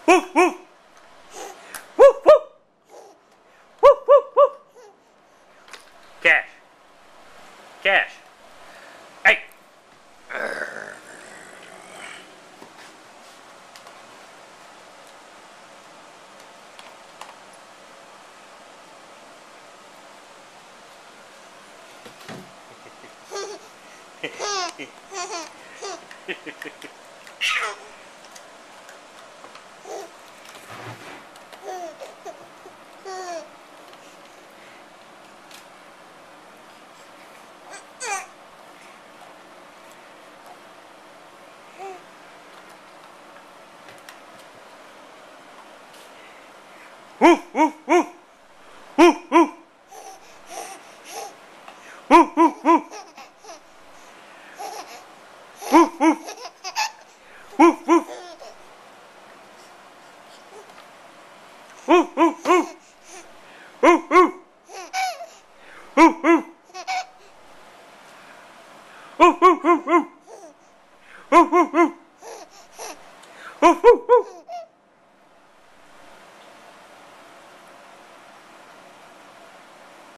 Woo, woo. Woo, woo. Woo, woo, woo. Cash. Cash. Hey. Woo, woo, woo. Woo, woo. Woo, woo, woo. Woo, woo. Woo, woo. Woo, woo, woo. Woo, woo. Woo, woo. Woo, woo, woo, woo.